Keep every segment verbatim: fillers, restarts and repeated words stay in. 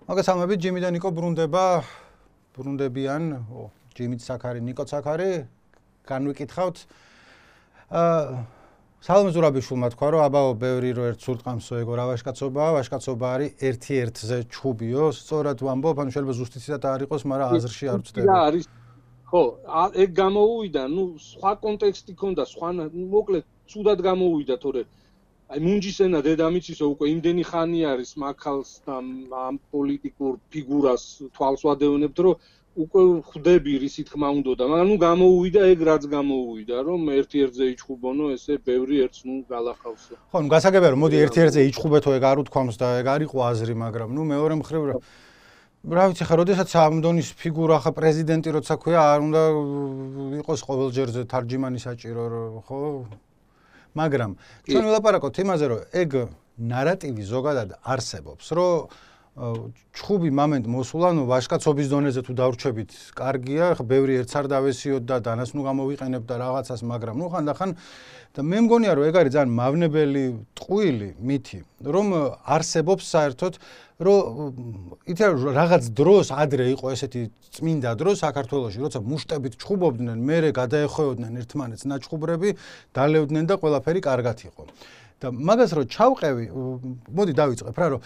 მოგესალმებით, ჯიმი და ნიკო ბრუნდება, ბრუნდებიან, ჯიმიც საქარი, ნიკოც საქარი, განვიკითხავთ. აა სალომე ზურაბიშვილმა თქვა, რომ აბაო ბევრი რო ერთ სულტყამსო ეგო რა ვაშკაცობაა, ვაშკაცობა არის ერთ-ერთზე ჩხუბიო, სწორად ვამბობ, ანუ შეიძლება ზუსტიცადაც არ იყოს, მაგრამ აზრში არ ვწდები. რა არის? ხო, ეგ გამოუვიდა, ნუ სხვა კონტექსტი ქონდა, სხვა მოკლედ ცუდად გამოუვიდა, თორე აი მუნჯისენა დედამიწისო უკვე იმდენი ხანი არის მაქალს და ამ პოლიტიკურ ფიგურას თვალს ვადევნებთ, რომ უკვე ხვდები რის თქმა უნდა, მაგრამ ნუ გამოუვიდა ეგ რაც გამოუვიდა, რომ ერთ-ერთზე იჩხუბონო, ესე ბევრი ერთს ნუ გალახავსო. ხო, ნუ გასაგებია რომ მოდი ერთ-ერთზე იჩხუბეთო, ეგ არ უთქვამს და ეგ არ იყო აზრი, მაგრამ ნუ მეორე მხრივ რა ვიცი ხა, როდესაც ამ დონის ფიგურა ხა პრეზიდენტი როცა ქვია, არ უნდა იყოს ყოველჯერზე თარჯიმანი საჭირო, ხო? მაგრამ ჩვენ ვილაპარაკოთ იმაზე, რომ ეგ ნარატივი ზოგადად არსებობს, რომ ჩხუბი მომენტ მოსულა, ნუ ვაშკაცობის დონეზე თუ დავრჩებით, კარგია, ხა ბევრი ერთს არ დავესიოთ და დანას ნუ გამოვიყენებ და რაღაცას, მაგრამ ნუ ხანდახან და მე მგონია, რომ ეგ არის ძალიან მავნებელი ტყუილი მითი, რომ არსებობს საერთოდ, რომ ითი რაღაც დროს ადრე იყო ესეთი წმინდა დრო საქართველოში, როცა მუშტებით ჩხუბობდნენ, მერე გადაეხვეოდნენ ერთმანეთს ნაჩხუბრები, დალევდნენ და ყველაფერი კარგად იყო. და მაგას რო ჩავყევი, მოდი დავიწყებ რა, რომ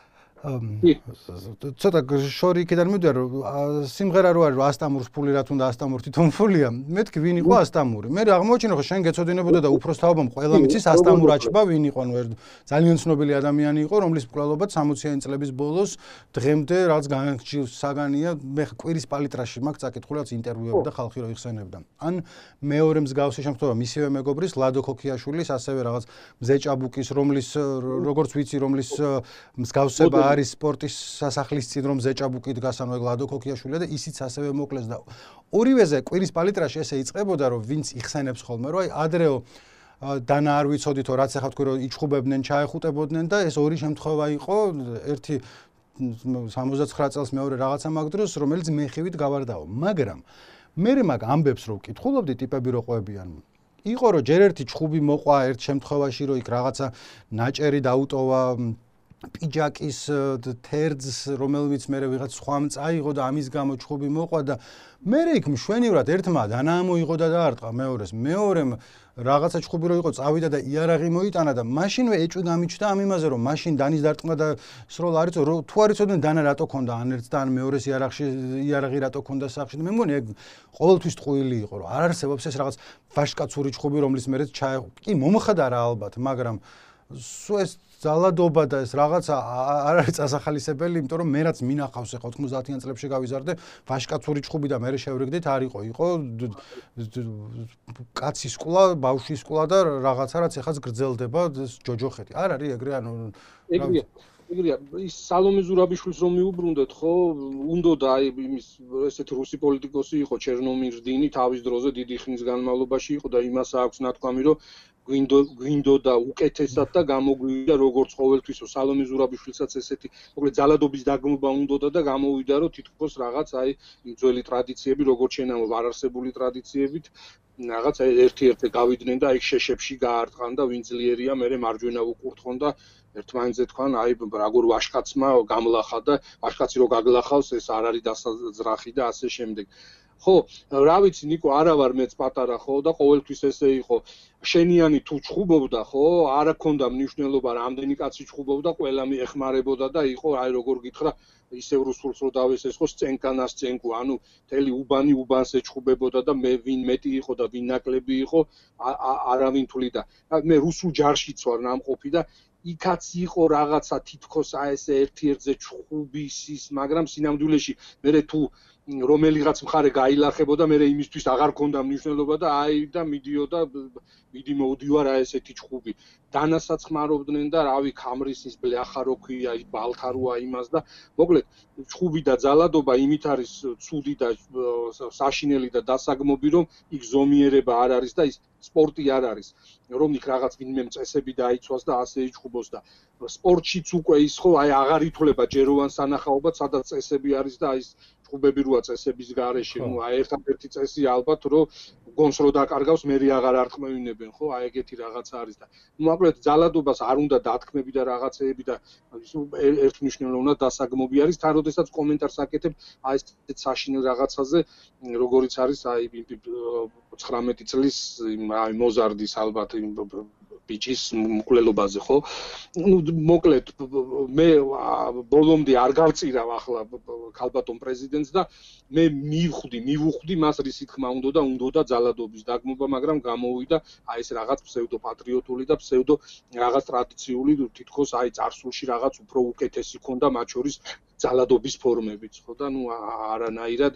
ცოტა შორი იქიდან მივდივარ, რომ სიმღერა რო არის, რომ ასტამურს ფული რა თუნდა ასტამურ თვითონ ფულია, მეთქი ვინ იყო ასტამური. მე აღმოჩინე, რომ შენ გეცოდინებოდა და უფროსთაობამ ყველა მიცის ასტამურ აჩბა ვინ იყო, ნუ ძალიან ცნობილი ადამიანი იყო, რომლის მკვლელობაც სამოციანი წლების ბოლოს დღემდე რაც საგანია, მე კვირის პალიტრაში მაქვს წაკითხული, რაც ინტერვიუები და ხალხი რო იხსენებდა. ან მეორე მსგავსი შემთხვევა მისივე მეგობრის ლადო ქოქიაშვილის, ასევე რაღაც მზე ჭაბუკის, რომლის როგორც ვიცი, რომლის მსგავსება არის სპორტის სასახლის წინ რომ ზეჭაბუკი დგას, ანუ ეგ ლადო ქოქიაშვილია და ისიც ასევე მოკლეს და ორივეზე კვირის პალიტრაში ესე იწყებოდა, რომ ვინც იხსენებს ხოლმე, რომ აი ადრეო დანა არ ვიცოდითო, რაც ახლა თქვი რომ იჩხუბებდნენ, ჩაეხუტებოდნენ და ეს ორი შემთხვევა იყო, ერთი სამოცდაცხრა წელს, მეორე რაღაცა მაგ დროს, რომელიც მეხივით გავარდაო. მაგრამ მე მაგ ამბებს რო ვკითხულობდი, ტიპები რო ყვებიან, იყო რომ ჯერ ერთი ჩხუბი მოყვა ერთ შემთხვევაში, რომ იქ რაღაცა ნაჭერი დაუტოვა პიჯაკის თერძს, რომელმიც მერე ვიღაც სხვამ წაიღო და ამის გამო ჩხუბი მოყვა და მერე იქ მშვენივრად ერთმა დანა ამოიღო და დაარტყა მეორეს. მეორემ რაღაცა ჩხუბი რო იყო, წავიდა და იარაღი მოიტანა და მაშინვე ეჭვი გამიჩნდა ამ იმაზე, რომ მაშინ დანის დარტყმა და სრულ არ იცო, თუ არ იცოდნენ დანა რატო ქონდა ან ერთს და ან მეორეს იარაღში იარაღი რატო ქონდა სახში. მე მგონი ეგ ყოველთვის ტყუილი იყო, რომ არ არსებობს ეს რაღაც ვაშკაცური ჩხუბი, რომლის მერეც ჩაეყო. კი მომხდარა ალბათ, მაგრამ სულ ეს ძალადობა და ეს რაღაცა არ არის წასახალისებელი, იმიტომ რომ მე რაც მინახავს ახლა ოთხმოცდაათიან წლებში გავიზარდე, ვაშკაცური ჩხუბი და მე შევრიგდით არ იყო, იყო კაცის ყლა, ბავშვის ყლა და რაღაცა რაც ეხაც გრძელდება ჯოჯოხეთი. არ არის ეგრე, ანუ ეგრეა. ეგრეა, ის სალომე ზურაბიშვილს რომ მიუბრუნდეთ, ხო, უნდოდა აი იმის ესეთ რუსი პოლიტიკოსი იყო ჩერნომირდინი, თავის დროზე დიდი ხნის განმავლობაში იყო და იმას აქვს ნათქვამი, რომ გვინდო გვინდოდა უკეთესად და გამოგვივიდა როგორც ყოველთვისო სალომე ზურაბიშვილსაც ესეთი მოკლედ ძალადობის დაგმობა უნდოდა და გამოვიდა რომ თითქოს რაღაც აი ძველი ტრადიციები როგორც შენამო არარსებული ტრადიციებით რაღაც ერთ-ერთზე გავიდნენ და აი შეშებში გაარტყან და ვინ ძლიერია მერე მარჯვენა უკურთხონ და ერთმანეთზე თქვან აი როგორ ვაშკაცმა გამლახა და ვაშკაცი რო გაგლახავს ეს არ არის დასაძრახი და ასე შემდეგ. ხო, რა ვიცი ნიკო, არა ვარ მეც პატარა ხო და ყოველთვის ესე იყო. შენიანი თუ ჩხუბობდა, ხო, არ აქონდა მნიშვნელობა რამდენი კაცი ჩხუბობდა, ყველა მიეხმარებოდა და იყო აი როგორ გითხრა ისევ რუსულს რო დავესეს ხო სცენკანას სცენკუ, ანუ მთელი უბანი უბანს ეჩხუბებოდა და მე ვინ მეტი იყო და ვინ ნაკლები იყო, არავინ თვლიდა. მე რუსულ ჯარშიც ვარ ნამყოფი და იქაც იყო რაღაცა თითქოს აი ესე ერთ-ერთზე ჩხუბის ის, მაგრამ სინამდვილეში მე თუ რომელიღაც მხარე გაილახებოდა, მე იმისთვის აღარ ქონდა მნიშვნელობა და აი და მიდიოდა მიდი მოვდივარ აი ესეთი ჩხუბი. დანასაც ხმარობდნენ და რავი ქამრისის ბლახა რო ქვია, ის ბალთაროა იმას და მოკლედ ჩხუბი და ძალადობა იმით არის ცუდი და საშინელი და დასაგმობი, რომ იქ ზომიერება არ არის და ის სპორტი არ არის. რომ იქ რაღაც ვინმე წესები დაიცვას და ასე იჩხუბოს და სპორტშიც უკვე ის ხო აი აღარ ითვლება ჯეროვან სანახაობად, სადაც წესები არის და აი ჯგუფები როა წესების გარეშე, ნუ აი ერთადერთი წესია ალბათ, რომ გონს რო დაკარგავს, მერი აღარ არტყმევინებენ, ხო? აი ეგეთი რაღაცა არის და ნუ მოკლედ ძალადობას არ უნდა დათქმები და რაღაცეები და ერთმნიშვნელოვნად დასაგმობი არის, თან როდესაც კომენტარს აკეთებ აი ესეთ საშინელ რაღაცაზე, როგორიც არის აი ცხრამეტი წლის აი მოზარდის ალბათ ბიჭის მკვლელობაზე, ხო? ნუ მოკლედ მე ბოლომდე არ გავწირავ ახლა ქალბატონ პრეზიდენტს და მე მივხვდი, მივუხვდი მას რისი თქმა უნდა და უნდა ძალადობის დაგმობა, მაგრამ გამოვიდა აი ეს რაღაც ფსევდოპატრიოტული და ფსევდო რაღაც ტრადიციული თითქოს აი წარსულში რაღაც უფრო უკეთესი ქონდა მათ შორის ძალადობის ფორმებიც, ხო და ნუ არანაირად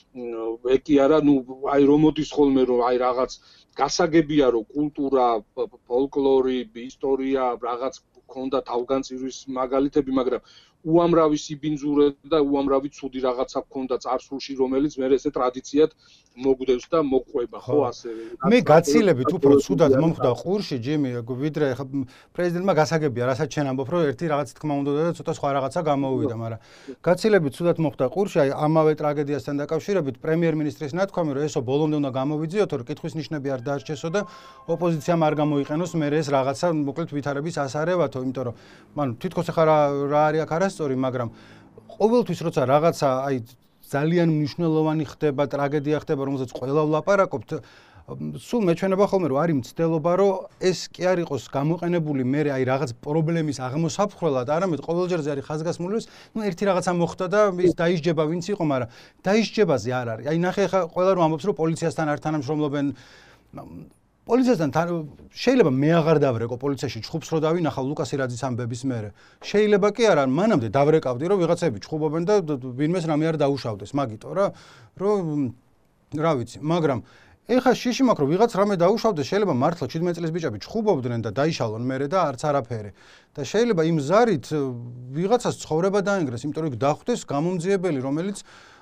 ეგ კი არა, ნუ აი რომ მოდის ხოლმე რომ აი რაღაც გასაგებია რომ კულტურა, ფოლკლორი, ისტორია, რაღაც ქონდა თავგანწირვის მაგალითები, მაგრამ უამრავი სიბინძურე და უამრავი ცუდი რაღაცა ქონდა წარსულში, რომელიც მე ესე ტრადიციად მოგდევს და მოყვება, ხო ასევე. მე გაცილებით უფრო ცუდად მომხვდა ყურში, ჯიმი, ვიდრე ხა პრეზიდენტმა გასაგებია, რასაც შენ ამბობ, რომ ერთი რაღაც თქმა უნდა და ცოტა სხვა რაღაცა გამოვიდა, მაგრამ გაცილებით ცუდად მომხვდა ყურში, აი ამავე ტრაგედიასთან დაკავშირებით პრემიერ-მინისტრის ნათქვამი, რომ ესო ბოლომდე უნდა გამოვიძიოთო, რომ კითხვის ნიშნები არ დაარჩესო და ოპოზიციამ არ გამოიყენოს მე ეს რაღაცა მოკლედ ვითარების ასარევათო, იმიტომ რომ მან თითქოს ახლა რა არის აქ არასწორი, მაგრამ ყოველთვის როცა რაღაცა აი ძალიან მნიშვნელოვანი ხდება, ტრაგედია ხდება, რომელზეც ყველა ვლაპარაკობთ, სულ მეჩვენება ხოლმე რომ არის მცდელობა, რომ ეს კი არ იყოს გამოყენებული მე აი რაღაც პრობლემის აღმოსაფხრელად, არამედ ყოველჯერზე არის ხაზგასმული, ნუ ერთი რაღაცა მოხდა და ის დაისჯება ვინც იყო, მაგრამ დაისჯებაზე არ არის. აი ნახე ხა ყველა რომ ამბობს რომ პოლიციასთან არ თანამშრომლობენ პოლიციასთან შეიძლება მე აღარ დავრეკო პოლიციაში ჩხუბს რო დავინახავ ლუკას ირაძის ამბების მერე. შეიძლება კი არა, მანამდე დავრეკავდი რომ ვიღაცები ჩხუბობენ და ვინმეს რამე არ დაუშავდეს, მაგიტო რა, რომ რა ვიცი, მაგრამ ეხა შიში მაქვს რომ ვიღაც რამე დაუშავდეს, შეიძლება მართლა შვიდმეტი წლის ბიჭები ჩხუბობდნენ და დაიშალონ მერე და არც არაფერი. და შეიძლება იმ ზარით ვიღაცას ცხოვრება დაენგრეს, იმიტომ რომ იქ დახვდეს გამომძიებელი, რომელიც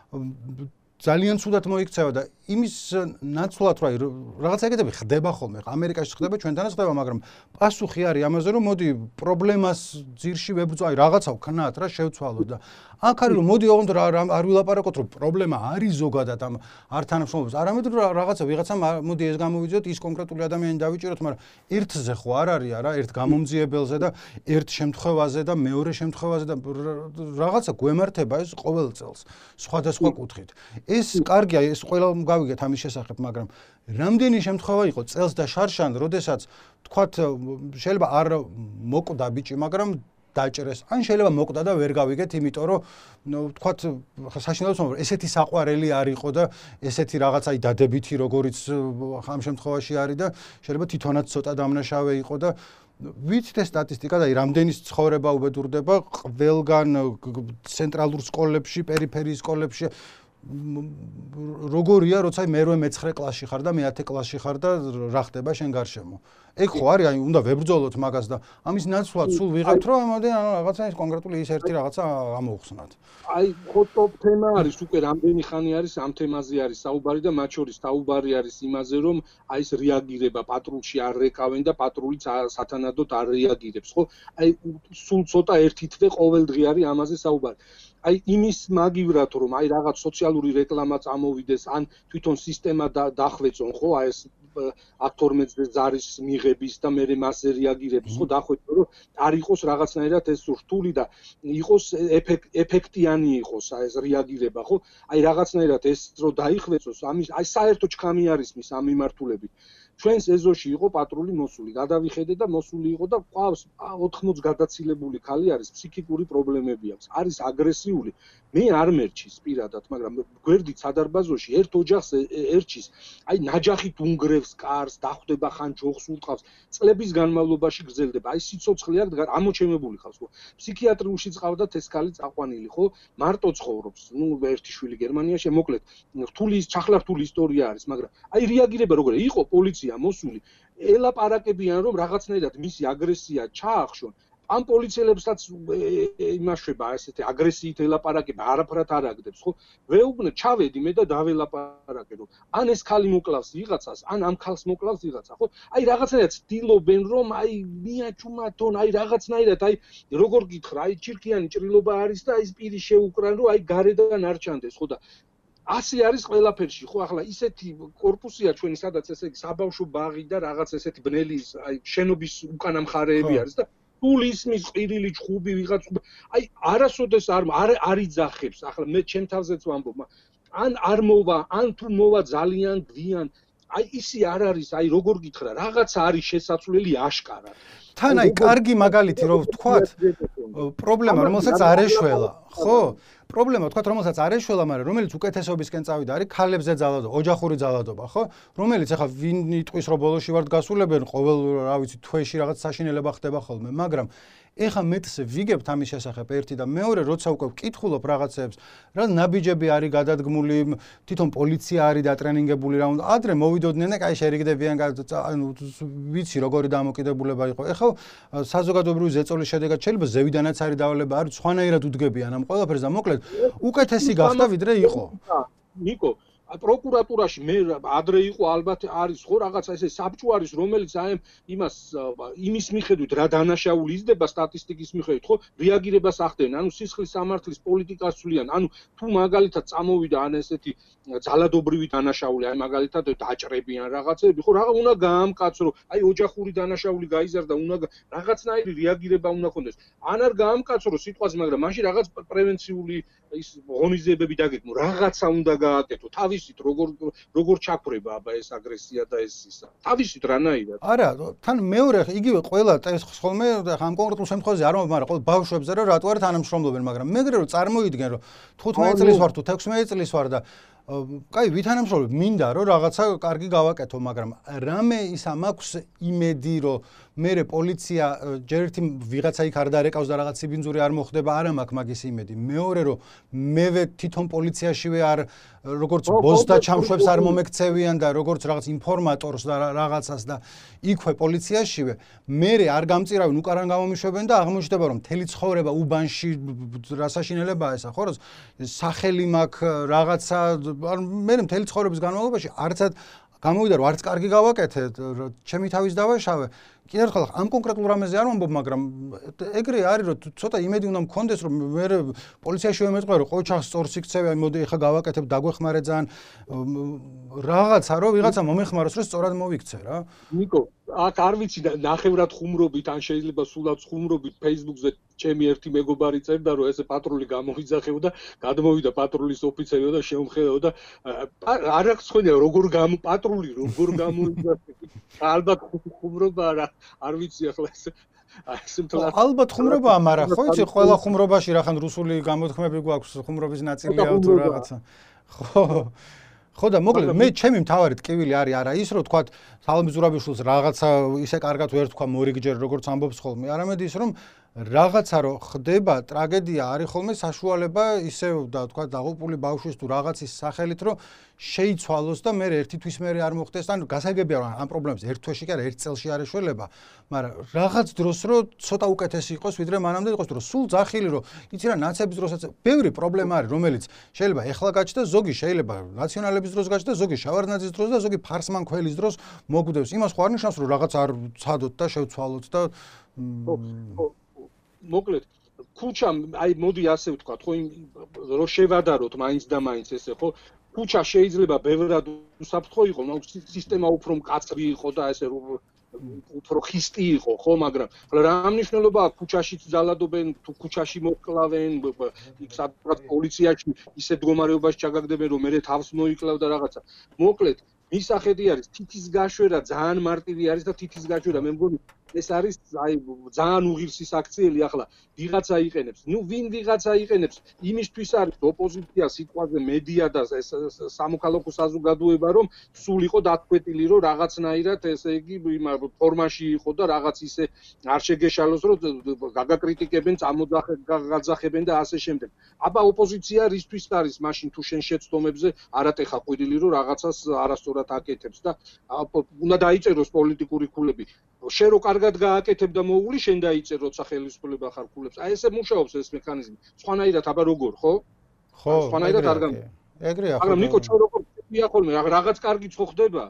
ძალიან ცუდად მოიქცევა და იმის ნაცვლად რა რაღაცა ეგეთები ხდება ხოლმე. ამერიკაში ხდება, ჩვენთანაც ხდება, მაგრამ პასუხი არის ამაზე, რომ მოდი პრობლემას ძირში ვებრძო, აი რაღაცა ვქნათ რა შევცვალოთ და აქ არის რომ მოდი ოღონდ არ ვილაპარაკოთ, რომ პრობლემა არის ზოგადად ამ არ თანამშრომლობს. არამედ რაღაცა ვიღაცამ მოდი ეს გამოვიძიოთ, ის კონკრეტული ადამიანი დავიჭიროთ, მაგრამ ერთზე ხო არ არის არა, ერთ გამომძიებელზე და ერთ შემთხვევაზე და მეორე შემთხვევაზე და რაღაცა გვემართება ეს ყოველ წელს სხვადასხვა კუთხით. ეს კარგია, ეს ყველა გავიგეთ ამის შესახებ, მაგრამ რამდენი შემთხვევა იყო წელს და შარშან, როდესაც თქვათ შეიძლება არ მოკვდა ბიჭი, მაგრამ დაჭრეს. ან შეიძლება მოკვდა და ვერ გავიგეთ, იმიტომ რომ თქვათ საშინაო რომ ესეთი საყვარელი არ იყო და ესეთი რაღაც აი დადებითი როგორიც ამ შემთხვევაში არის და შეიძლება თვითონაც ცოტა დამნაშავე იყო და ვიცით ეს სტატისტიკა და აი რამდენის ცხოვრება უბედურდება ყველგან ცენტრალურ სკოლებში, პერიფერიის სკოლებში როგორია, როცა მერვე მეცხრე კლასში ხარ და მეათე კლასში ხარ და რა ხდება შენ გარშემო. ეგ ხო არის, აი უნდა ვებრძოლოთ მაგას და ამის ნაცვლად სულ ვიღებთ, რომ ამოდენ რაღაცა ის კონკრეტული ის ერთი რაღაცა ამოვხსნათ. აი ხო ტოპ თემა არის, უკვე რამდენი ხანი არის ამ თემაზე არის საუბარი და მათ შორის საუბარი არის იმაზე, რომ აი ეს რეაგირება პატრულში არ რეკავენ და პატრულიც სათანადოდ არ რეაგირებს, ხო? აი სულ ცოტა ერთი თვე ყოველდღე არის ამაზე საუბარი. აი იმის მაგივრად რომ აი რაღაც სოციალური რეკლამაც ამოვიდეს ან თვითონ სისტემა დახვეწონ, ხო? აი ეს ათორმეტზე ზარის მიღების და მე მასზე რეაგირების, ხო, დახვეწონ, რომ არ იყოს რაღაცნაირად ეს რთული და იყოს ეფექტიანი იყოს აი ეს რეაგირება, ხო? აი რაღაცნაირად ეს რო დაიხვეწოს, ამის აი საერთო ჩქამი არის მის ამ მიმართულებით. ჩვენს ეზოში იყო პატრული მოსული, გადავიხედე და მოსული იყო და ყავს ოთხმოცი გადაცილებული ქალი არის, ფსიქიკური პრობლემები აქვს, არის აგრესიული. მე არ მერჩის პირადად, მაგრამ გვერდით სადარბაზოში ერთ ოჯახს ერჩის, აი ნაჯახით უნგრევს კარს, დახვდება ხან ჯოხს ურტყავს, წლების განმავლობაში გრძელდება. აი სიცოცხლე არ ამოჩემებული ხავს, ხო? ფსიქიატრიულში წავდათ ეს ქალი წაყვანილი, ხო? მარტო ცხოვრობს, ნუ ერთი შვილი გერმანიაში, მოკლედ, რთული ჩახლა რთული ისტორია არის, მაგრამ აი რეაგირება როგორია? იყო პოლიცია მოსული, ელაპარაკებიან რომ რაღაცნაირად მისი აგრესია ჩაახშონ. ამ პოლიციელებსაც იმაშვება ესეთი აგრესიით ელაპარაკება, არაფრად არ აგდებს, ხო? ვეუბნე, ჩავედი მე და დაველაპარაკე, რომ ან ეს ხალი მოკლავს ვიღაცას, ან ამ ხალს მოკლავს ვიღაცა, ხო? აი რაღაცნაირად ცდილობენ, რომ აი მიაჩუმათონ, აი რაღაცნაირად, აი როგორ გითხრა, აი ჩირქიანი ჭრილობა არის და ის პირი შეუკრან, რომ აი გარედან არ ჩანდეს, ხო და ასე არის ყველაფერში, ხო, ახლა ისეთი корпуსია ჩვენი, სადაც ესე იგი საბავშვო ბაღი და რაღაც ესეთი ბნელი, აი შენობის უკანა მხარეები არის და სულ ისმის ყირილი ჩხუბი ვიღაც, აი არასოდეს არ არ იძახებს, ახლა მე ჩემ თავზეც ვამბობ, ან არ მოვა, ან თუ მოვა ძალიან გვიან, აი ისი არ არის, აი როგორ გითხრა, რაღაც არის შესაძლებელი აშკარად. თან აი კარგი მაგალითი რომ ვთქვათ, პრობლემა რომელსაც არ ეშველა, ხო? პრობლემა ვთქვათ, რომელსაც არ ეშველა, მაგრამ რომელიც უკეთესობისკენ წავიდა, არის ქალებზე ძალადობა, ოჯახური ძალადობა, ხო? რომელიც ახლა ვინ იტყვის რომ ბოლოში ვართ გასულებენ, ყოველ რა ვიცი თვეში რაღაც საშინელება ხდება ხოლმე, მაგრამ ეხა მეტს ვიგებთ ამის შესახებ ერთი და მეორე, როცა უკვე ვკითხულობ რაღაცებს, რა ნაბიჯები არის გადადგმული, თვითონ პოლიცია არის დატრენინგებული რა უნდა, ადრე მოვიდოდნენ და კაი შერიგდებიან, ანუ ვიცი როგორი დამოკიდებულება იყო. ეხლა საზოგადოებრივი ზეწოლის შედეგად შეიძლება ზევიდანაც არის დავალება, არის სხვანაირად უდგებიან ამ ყველაფერს და მოკლედ უკეთესი გახდა ვიდრე იყო. ნიკო პროკურატურაში მე ადრე იყო ალბათ არის ხო რაღაცა ესე საბჭო არის რომელიც აი იმას იმის მიხედვით რა დანაშაული იზრდება სტატისტიკის მიხედვით ხო რეაგირებას ახდენენ ანუ სისხლის სამართლის პოლიტიკას ცვლიან ანუ თუ მაგალითად წამოვიდა ან ესეთი ძალადობრივი დანაშაული აი მაგალითად დაჭრებიან რაღაცები ხო რაღა უნდა გაამკაცრო აი ოჯახური დანაშაული გაიზარდა უნდა რაღაცნაირი რეაგირება უნდა ქონდეს ან არ გაამკაცრო სიტყვაზე მაგრამ მაშინ რაღაც პრევენციული ის ღონისძიებები დაგეგმო რაღაცა უნდა გააკეთო თავისით როგორ როგორ ჩაქრება აბა ეს აგრესია და ეს ისა თავისით რანაირად არა თან მეორე იგივე ყველა ეს ხოლმე ამ კონკრეტულ შემთხვევაში არ მომბ მაგრამ ყოველ ბავშვებზე რომ რატო არ თანამშრომლობენ მაგრამ მეგრე რომ წარმოიდგენ რომ თხუთმეტი წლის ვარ თუ თექვსმეტი წლის ვარ და კაი ვითანამშრომლობ მინდა რომ რაღაცა კარგი გავაკეთო მაგრამ რამე ისა მაქვს იმედი რომ მერე პოლიცია ჯერ ერთი ვიღაცა იქ არ დარეკავს და რაღაც სიბინძური არ მოხდება არა მაქვს მაგის იმედი მეორე რომ მევე თვითონ პოლიციაშივე არ როგორც ბოსდა ჩამშვებს არ მომექცევიან და როგორც რაღაც ინფორმატორს და რაღაცას და იქვე პოლიციაშივე მერე არ გამწირავენ უკარან გამომიშვებენ და აღმოჩნდება რომ მთელი ცხოვრება უბანში რა საშინელებაა ესა ხო სახელი მაქვს რაღაცა მე მთელი ცხოვრების განმავლობაში არცად გამოვიდა რომ არც კარგი გავაკეთე ჩემი თავის დავაშავე კიდევ ერთხელ ამ კონკრეტულ რამეზე არ ვამბობ მაგრამ ეგრე არის რომ ცოტა იმედი უნდა მქონდეს რომ მე პოლიციაში ვემეწყვა რომ ყოჩახს სწორს იქცევი აი მოდი ეხა გავაკეთებ დაგვეხმარე ძალიან რაღაცა რომ ვიღაცა მომეხმაროს რომ სწორად მოვიქცე რა ნიკო აქ არ ვიცი ნახევრად ხუმრობით ან შეიძლება სულაც ხუმრობით Facebook-ზე ჩემი ერთი მეგობარი წერდა რომ ესე პატრული გამოიძახეოდა გადმოვიდა პატრულის ოფიცერი და შეუმხედავდა არ აქვს ხონია როგორ გამო პატრული როგორ გამოიძახე ალბათ ხუმრობა არა არ ვიცი ახლა ეს ალბათ ხუმრობაა მაგრამ ხო იცი ყველა ხუმრობაში რახან რუსული გამოთქმები გვაქვს ხუმრობის ნაწილია თუ რაღაცა ხო ხო და მოკლედ მე ჩემი მთავარი ტკივილი არის არა ის რომ თქვა სალომე ზურაბიშვილს რაღაცა ისე კარგად ვერ თქვა მორიგჯერ როგორც ამბობს ხოლმე არამედ ის რომ რაღაცა რო ხდება ტრაგედია არის ხოლმე საშუალება ისე და თქვა დაღუპული ბავშვის თუ რაღაცის სახელით რომ შეიცვალოს და მე ერთი თვის მერე არ მოხდეს ან გასაგებია რომ ამ პრობლემებს ერთ თვეში კი არა ერთ წელში არ ეშველება მაგრამ რაღაც დროს რო ცოტა უკეთესი იყოს ვიდრე მანამდე იყოს რომ სულ ძახილი რომ იცი რა ნაცების დროსაც ბევრი პრობლემა არის რომელიც შეიძლება ეხლა გაჩნდეს ზოგი შეიძლება ნაციონალების დროს გაჩნდეს ზოგი შავარდნაძის დროს და ზოგი ფარსმან ქველის დროს მოგვდევს იმას ხო არ ნიშნავს რომ რაღაც არ ცადოთ და შევცვალოთ და მოკლედ ქუჩა აი მოდი ასე ვთქვათ ხო რომ შევადაროთ მაინც და მაინც ესე ხო ქუჩა შეიძლება ბევრად უსაფრთხო იყო მაგრამ სისტემა უფრო მკაცრი იყო და ესე უფრო ხისტი იყო ხო მაგრამ რა მნიშვნელობა აქვს ქუჩაშიც ძალადობენ თუ ქუჩაში მოკლავენ იქ სადღაც პოლიციაში ისე მდგომარეობაში ჩაგაგდებენ რომ მე თავს მოიკლავ და რაღაცა მოკლედ მისახედი არის თითის გაშვერა ძალიან მარტივი არის და თითის გაშვერა მე მგონი ეს არის აი ძალიან უღირსი საქციელი ახლა ვიღაცა იყენებს ნუ ვინ ვიღაცა იყენებს იმისთვის არის ოპოზიცია სიტყვაზე მედია და სამოქალაქო საზოგადოება რომ სულ იყო დათქვეტილი რომ რაღაცნაირად ესე იგი ფორმაში იყო და რაღაც ისე არ შეგეშალოს რომ გაგაკრიტიკებენ წამოძახებენ და ასე შემდეგ აბა ოპოზიცია რისთვის არის მაშინ თუ შენ შეცდომებზე არატეხა ყვირილი რომ რაღაცას არასწორად აკეთებს და უნდა დაიწეროს პოლიტიკური ქულები შენ რო კარგად კარგად გააკეთებ და მოული შენ დაიწერ როცა ხელისუფლება ხარ ქულებს. აი ესე მუშაობს ეს მექანიზმი. სხვანაირად აბა როგორ, ხო? ხო, სხვანაირად არ გამ. ეგრეა ხო. მაგრამ ნიკო ჩვენ როგორ ვია ხოლმე, რაღაც კარგიც ხო ხდება?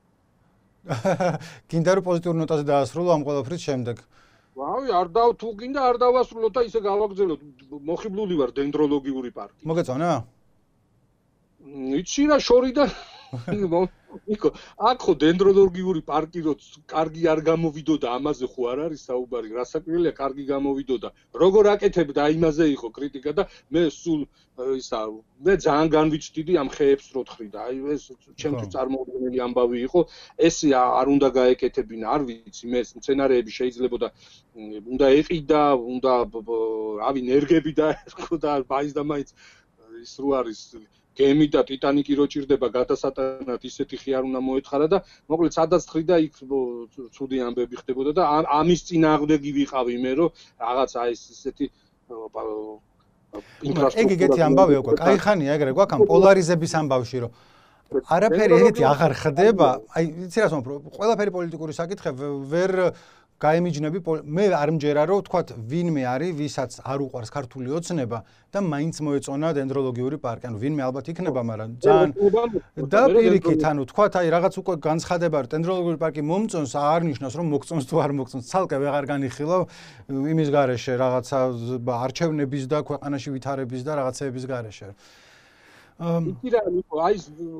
გინდა რომ პოზიტიურ ნოტაზე დაასრულო ამ ყველაფრის შემდეგ. ვავი, არ და თუ გინდა არ დავასრულოთ და ისე გავაგზავნოთ. მოხიბლული ვარ დენდროლოგიური პარკი. მოგეწონა? იცი რა შორი და ნიკო, აქ ხო დენდროლოგიური პარკი რო კარგი არ გამოვიდოდა, ამაზე ხო არ არის საუბარი, რასაკვირველია, კარგი გამოვიდოდა. როგორ აკეთებ და იმაზე იყო კრიტიკა და მე სულ ისა მე ძალიან განვიჩდიდი ამ ხეებს რო თხრი და აი ეს ჩემთვის წარმოუდგენელი ამბავი იყო. ესე არ უნდა გაეკეთებინა, არ ვიცი, მე სცენარეები შეიძლება და უნდა ეყიდა, უნდა რავი ნერგები და ხო და მაინც და მაინც ის რო არის გემი და ტიტანიკი რო ჭირდება გადასატანად ისეთი ხი არ უნდა მოეთხარა და მოკლედ სადაც თხრი და იქ ცუდი ამბები ხდებოდა და ამის წინააღმდეგი ვიყავი მე რომ რაღაც აი ესეთი ინფრასტრუქტურა ეგ ეგეთი ამბავი უკვე კაი ხანია ეგრე გვაქვს ამ პოლარიზების ამბავში რომ არაფერი ეგეთი აღარ ხდება აი იცი რა თქმა უნდა ყველაფერი პოლიტიკური საკითხები ვერ გაემიჯნები მე არ მჯერა რომ თქვათ ვინმე არის ვისაც არ უყვარს ქართული ოცნება და მაინც მოეწონა დენდროლოგიური პარკი ანუ ვინმე ალბათ იქნება მაგრამ ძალიან და პირიქით ანუ თქვათ აი რაღაც უკვე განცხადება რომ დენდროლოგიური პარკი მომწონს არ ნიშნავს რომ მოგწონს თუ არ მოგწონს ცალკე ვეღარ განიხილავ იმის გარეშე რაღაცა არჩევნების და ქვეყანაში ვითარების და რაღაცეების გარეშე იცი რა ნიკო აი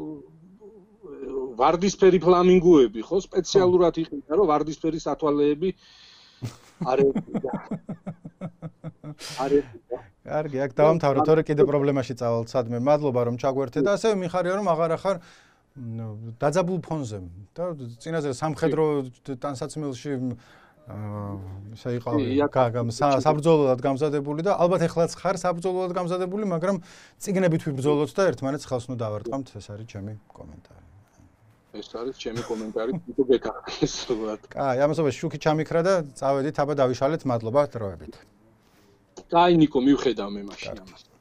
ვარდისფერი ფლამინგოები ხო სპეციალურად იყიდა რომ ვარდისფერი სათვალეები არ ეყიდა არ ეყიდა კარგი აქ დავამთავროთ თორე კიდე პრობლემაში წავალთ სადმე მადლობა რომ ჩაგვერთე და ასევე მიხარია რომ აღარ ახარ დაძაბულ ფონზე და წინაზე სამხედრო ტანსაცმელში ისე იყავი საბრძოლოდ გამზადებული და ალბათ ეხლაც ხარ საბრძოლოდ გამზადებული მაგრამ წიგნებით ვიბრძოლოთ და ერთმანეთს ხელს ნუ დავარტყამთ ეს არის ჩემი კომენტარი ეს არის ჩემი კომენტარი თვითონ გეკარგეს სულად. კაი, ამასობაში შუქი ჩამიქრა და წავედით აბა დავიშალეთ, მადლობა დროებით. კაი ნიკო, მივხედავ მე მაშინ ამას.